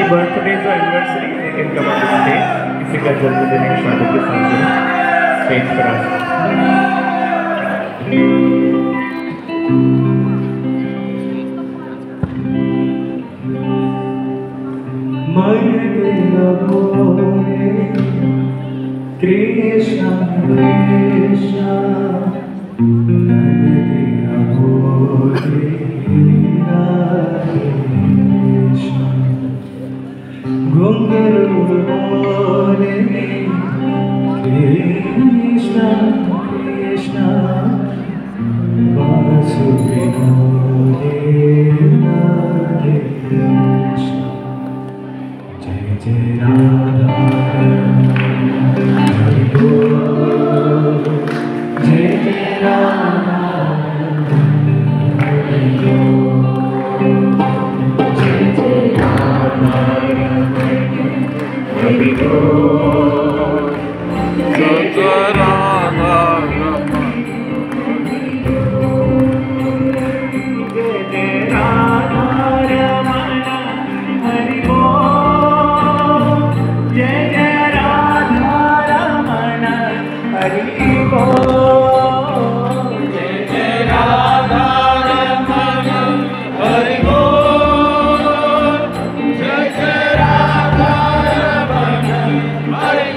birthdays or anniversary, they can come on the stage. किसी का जन्मदिन एक शादी के साथ स्टेज पर आ Krishna Krishna Nagati Abhore Krishna Gungaru Bole Krishna Krishna Vasudhi Bole Krishna Jai Jai Radha Jai Jai Radha Jai Jai Radha Hari Bol Jai Jai Radha Jai Jai Radha Raman Hari Bol Jai Jai Radha Raman Hari Bol Jai Jai Radha Raman Hari Bol Jai Jai Radha Raman Hari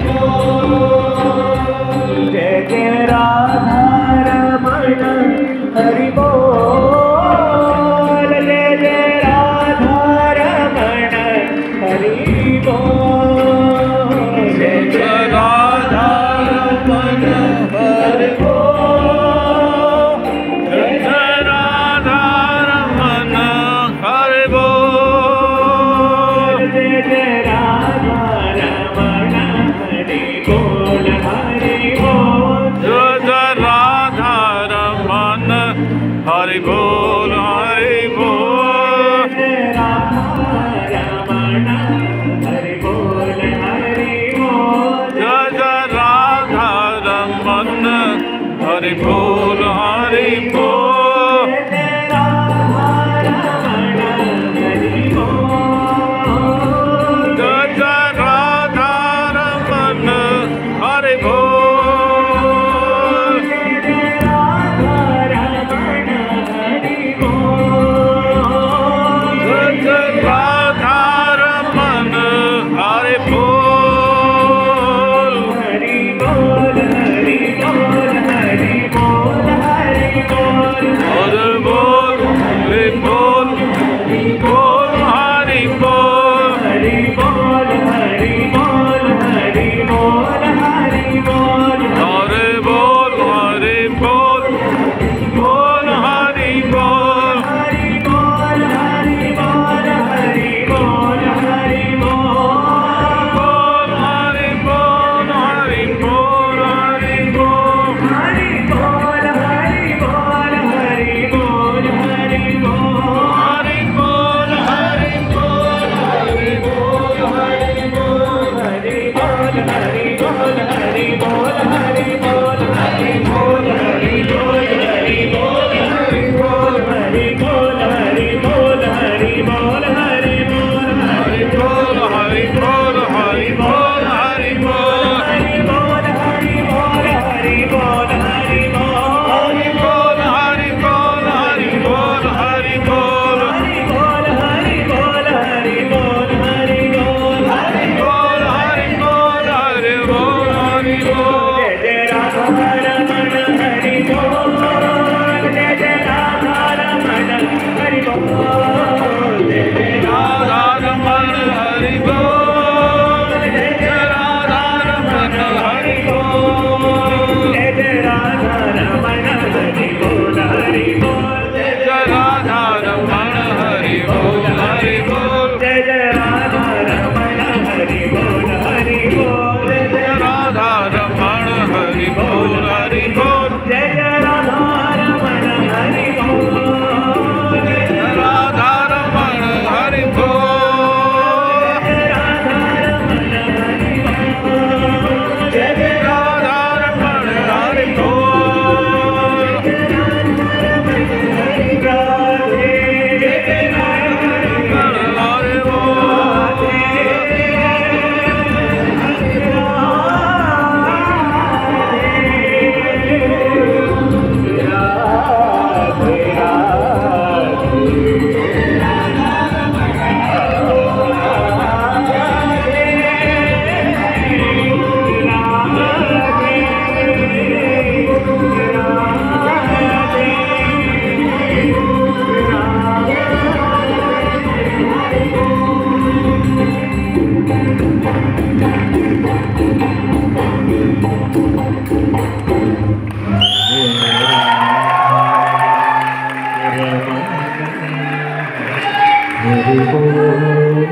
Hari बोल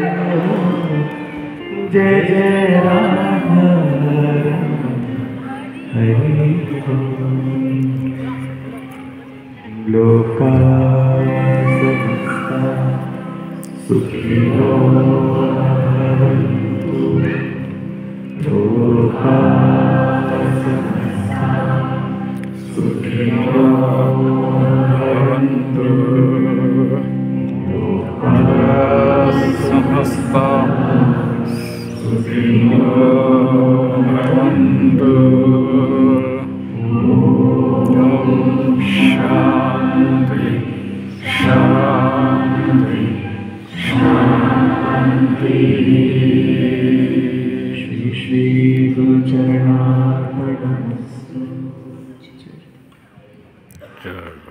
जय जय राधा हरि बोल लोका समस्ता सुखिनो भवन्तु लोका समस्ता सुखिनो भवन्तु लोका समस्ता सुखिनो भवन्तु ॐ शान्ति शान्ति शान्ति श्री श्री गुरुचरणार्पणमस्तु।